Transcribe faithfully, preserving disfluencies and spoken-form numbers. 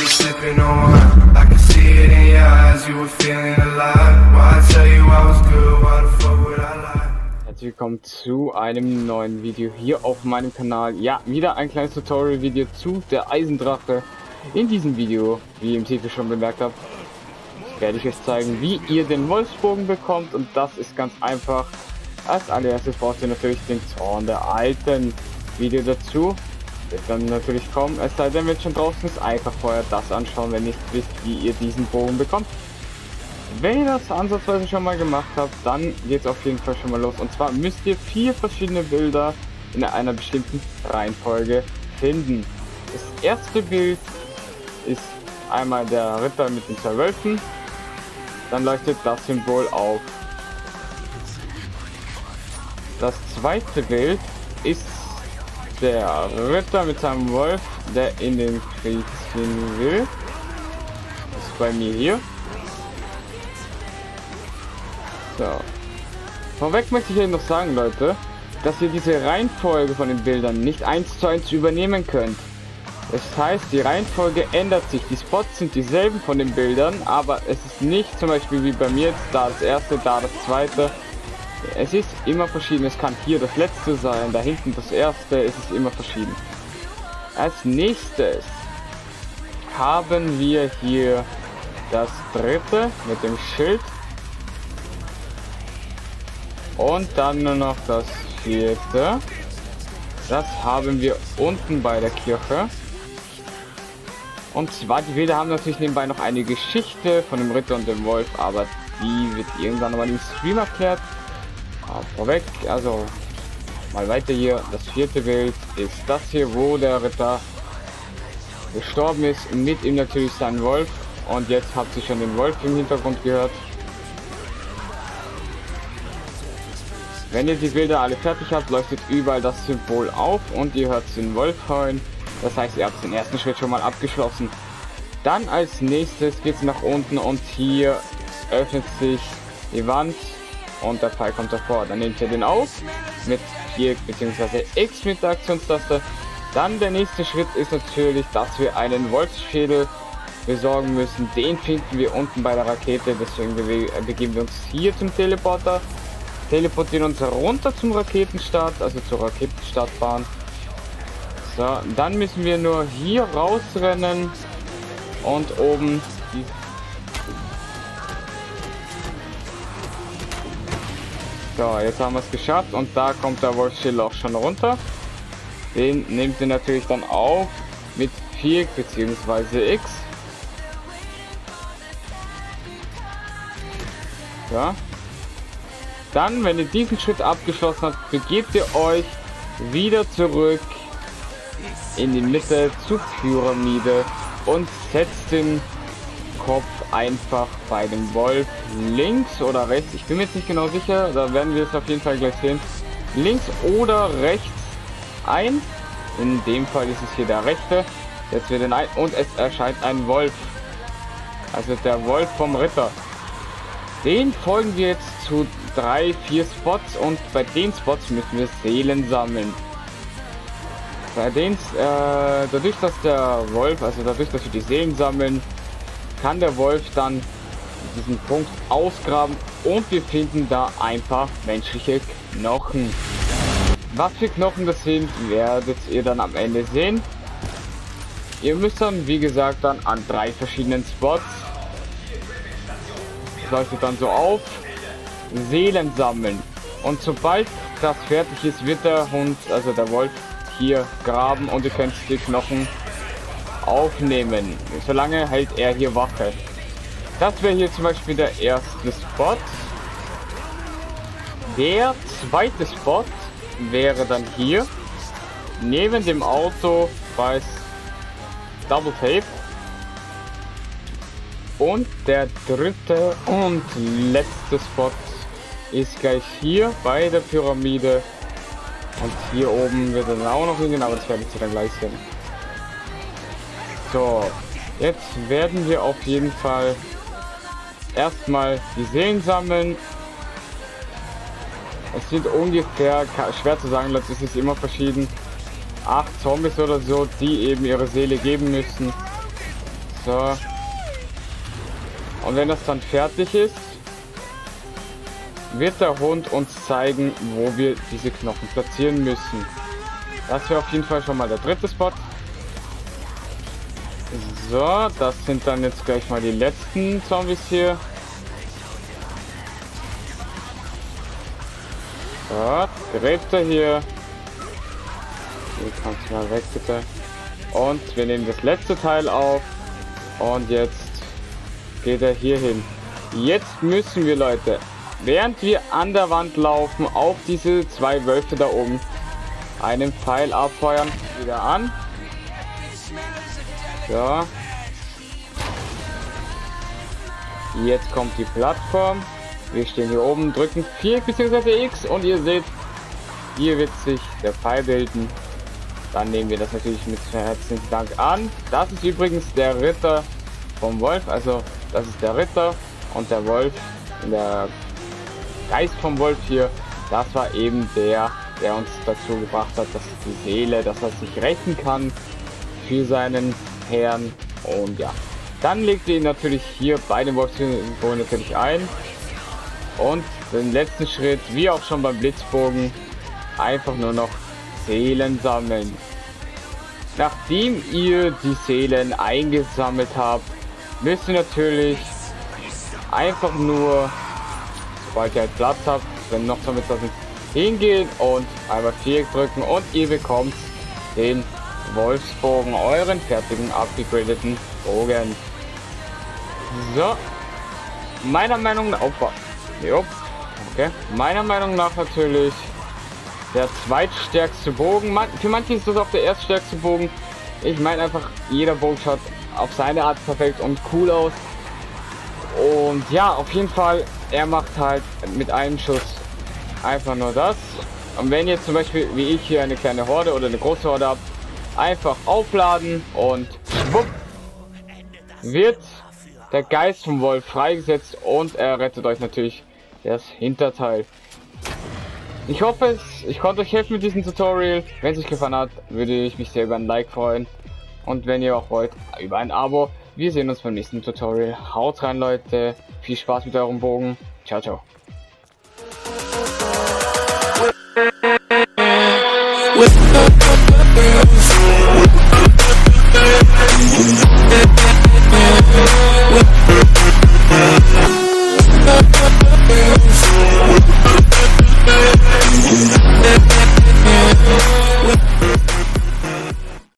be sipping on wine. I can see it in your eyes, you were feeling alive. Why I tell you I was good, why the fuck would I lie? Herzlich willkommen zu einem neuen Video hier auf meinem Kanal. Ja, wieder ein kleines Tutorial-Video zu der Eisendrache. In diesem Video, wie ihr im Titel schon bemerkt habt, werde ich euch zeigen, wie ihr den Wolfsbogen bekommt. Und das ist ganz einfach. Als allererstes braucht ihr natürlich den Zorn der Alten. Video dazu wird dann natürlich kommen. Es sei denn, wenn schon draußen ist, einfach vorher das anschauen, wenn ihr nicht wisst, wie ihr diesen Bogen bekommt. Wenn ihr das ansatzweise schon mal gemacht habt, dann geht es auf jeden Fall schon mal los. Und zwar müsst ihr vier verschiedene Bilder in einer bestimmten Reihenfolge finden. Das erste Bild ist einmal der Ritter mit den zwei Wölfen. Dann leuchtet das Symbol auf. Das zweite Bild ist der Ritter mit seinem Wolf, der in den Krieg ziehen will. Das ist bei mir hier. So. Vorweg möchte ich euch noch sagen, Leute, dass ihr diese Reihenfolge von den Bildern nicht eins zu eins übernehmen könnt. Das heißt, die Reihenfolge ändert sich. Die Spots sind dieselben von den Bildern, aber es ist nicht zum Beispiel wie bei mir jetzt da das erste, da das zweite. Es ist immer verschieden. Es kann hier das letzte sein, da hinten das erste. Es ist immer verschieden. Als nächstes haben wir hier das dritte mit dem Schild. Und dann nur noch das vierte. Das haben wir unten bei der Kirche. Und zwar, die Bilder haben natürlich nebenbei noch eine Geschichte von dem Ritter und dem Wolf, aber die wird irgendwann mal im Stream erklärt. Aber vorweg, also mal weiter hier. Das vierte Bild ist das hier, wo der Ritter gestorben ist. Mit ihm natürlich sein Wolf. Und jetzt habt ihr schon den Wolf im Hintergrund gehört. Wenn ihr die Bilder alle fertig habt, leuchtet überall das Symbol auf und ihr hört den Wolf heulen. Das heißt, ihr habt den ersten Schritt schon mal abgeschlossen. Dann als nächstes geht es nach unten und hier öffnet sich die Wand und der Pfeil kommt davor. Dann nehmt ihr den auf mit Viereck bzw. X mit der Aktionstaste. Dann der nächste Schritt ist natürlich, dass wir einen Wolfsschädel besorgen müssen. Den finden wir unten bei der Rakete, deswegen begeben wir uns hier zum Teleporter. Teleportieren uns runter zum Raketenstart, also zur Raketenstartbahn. So, dann müssen wir nur hier rausrennen und oben die So, jetzt haben wir es geschafft und da kommt der Wolfsschädel auch schon runter. Den nehmt ihr natürlich dann auf mit Viereck bzw. X. Ja. Dann, wenn ihr diesen Schritt abgeschlossen habt, begebt ihr euch wieder zurück in die Mitte zur Pyramide und setzt den Kopf einfach bei dem Wolf links oder rechts. Ich bin mir jetzt nicht genau sicher, da werden wir es auf jeden Fall gleich sehen. Links oder rechts ein. In dem Fall ist es hier der rechte. Jetzt wird ein und es erscheint ein Wolf. Also der Wolf vom Ritter. Den folgen wir jetzt zu drei, vier Spots und bei den Spots müssen wir Seelen sammeln. Bei den, äh, dadurch, dass der Wolf, also dadurch, dass wir die Seelen sammeln, kann der Wolf dann diesen Punkt ausgraben und wir finden da einfach menschliche Knochen. Was für Knochen das sind, werdet ihr dann am Ende sehen. Ihr müsst dann, wie gesagt, dann an drei verschiedenen Spots. Das leuchtet dann so auf. Seelen sammeln. Und sobald das fertig ist, wird der Hund, also der Wolf, hier graben und ihr könnt die Knochen aufnehmen. Solange hält er hier Wache. Das wäre hier zum Beispiel der erste Spot. Der zweite Spot wäre dann hier neben dem Auto bei Double Tape. Und der dritte und letzte Spot ist gleich hier bei der Pyramide. Und hier oben wird er dann auch noch hingehen, aber das werdet ihr dann gleich sehen. So, jetzt werden wir auf jeden Fall erstmal die Seelen sammeln. Es sind ungefähr, schwer zu sagen, Leute, es ist immer verschieden, acht Zombies oder so, die eben ihre Seele geben müssen. So. Und wenn das dann fertig ist, wird der Hund uns zeigen, wo wir diese Knochen platzieren müssen. Das wäre auf jeden Fall schon mal der dritte Spot. So, das sind dann jetzt gleich mal die letzten Zombies hier. So, gräbt er hier. Hier kannst du mal weg, bitte. Und wir nehmen das letzte Teil auf. Und jetzt geht er hier hin. Jetzt müssen wir, Leute, während wir an der Wand laufen, auf diese zwei Wölfe da oben einen Pfeil abfeuern. Wieder an. So. Jetzt kommt die Plattform. Wir stehen hier oben, drücken vier bzw. X und ihr seht, hier wird sich der Pfeil bilden. Dann nehmen wir das natürlich mit herzlichen Dank an. Das ist übrigens der Ritter vom Wolf, also das ist der Ritter und der Wolf, der Geist vom Wolf hier, das war eben der, der uns dazu gebracht hat, dass die Seele, dass er sich rächen kann für seinen Herrn. Und ja, dann legt ihr ihn natürlich hier bei dem Wolfssymbol natürlich ein. Und den letzten Schritt, wie auch schon beim Blitzbogen, einfach nur noch Seelen sammeln. Nachdem ihr die Seelen eingesammelt habt, müsst ihr natürlich einfach nur, sobald ihr halt Platz habt, wenn noch damit das hingehen und einmal Viereck drücken und ihr bekommt den Wolfsbogen, euren fertigen upgradeten Bogen. So, meiner Meinung nach, opa, okay, meiner Meinung nach natürlich der zweitstärkste Bogen. Man, für manche ist das auch der erststärkste Bogen. Ich meine einfach, jeder Bogen schaut auf seine Art perfekt und cool aus. Und ja, auf jeden Fall, er macht halt mit einem Schuss einfach nur das. Und wenn jetzt zum Beispiel, wie ich hier, eine kleine Horde oder eine große Horde habt, einfach aufladen und schwupp, wird der Geist vom Wolf freigesetzt und er rettet euch natürlich das Hinterteil. Ich hoffe, es, ich konnte euch helfen mit diesem Tutorial. Wenn es euch gefallen hat, würde ich mich sehr über ein Like freuen. Und wenn ihr auch wollt, über ein Abo. Wir sehen uns beim nächsten Tutorial. Haut rein, Leute. Viel Spaß mit eurem Bogen. Ciao, ciao. With